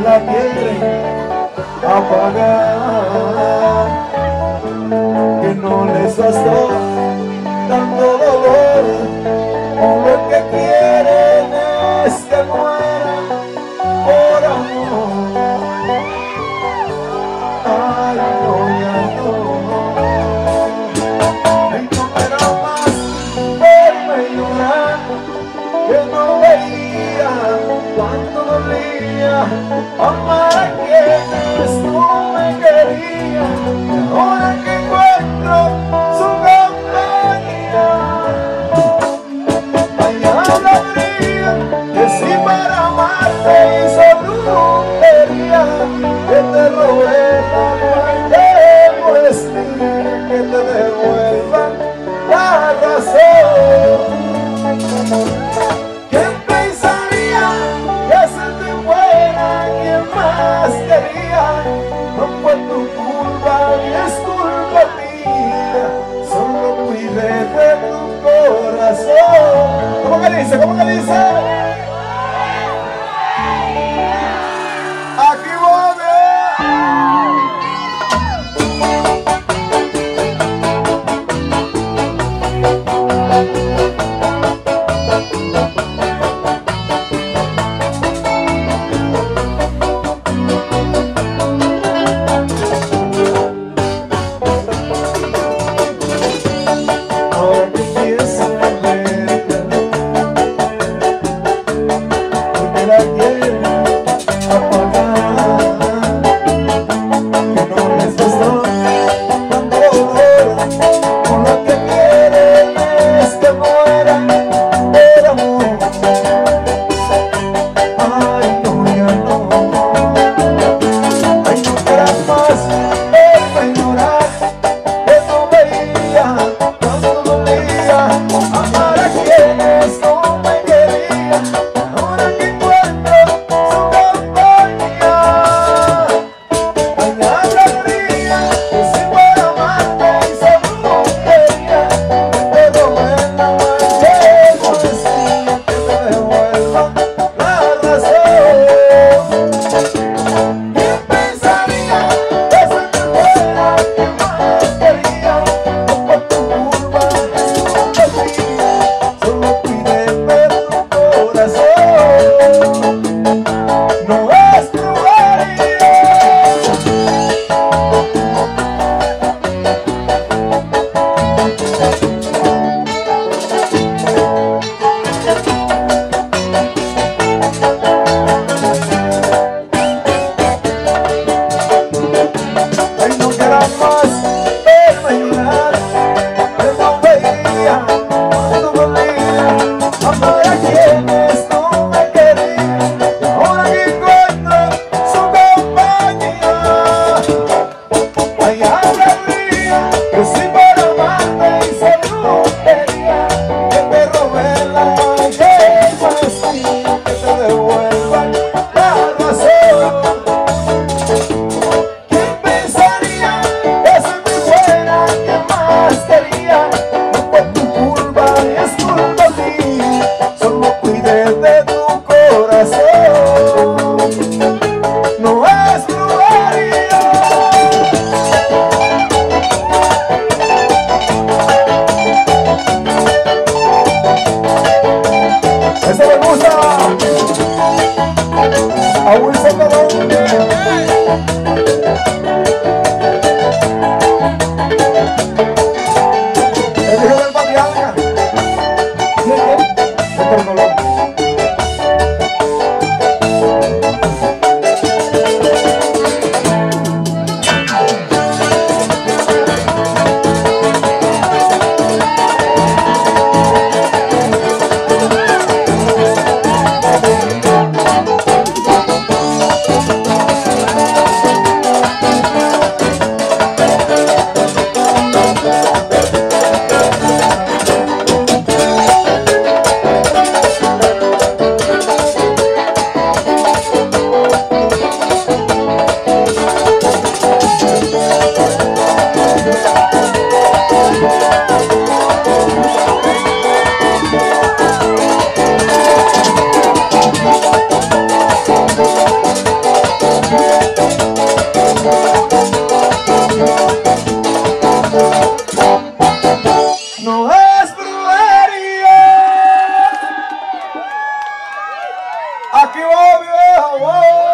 la quieren apagar, que no les bastó tanto dolor, o lo que quieren es que mueran por amor. Ay, no, ya no. Y no era más verme llorar, que no veía cuánto dolía amar a quienes no me querían. Y ahora que encuentro su compañía, vaya alegría, que si para amarte hizo brujería, que te robé la parte nuestra, que te devuelvan la razón. ¿Quién pensaría que se te fuera quien más quería? No fue tu culpa ni es culpa mía, solo cuidé de tu corazón. ¿Cómo que dice? ¿Cómo que dice? Aquí voy. Aquí va, viejo, va.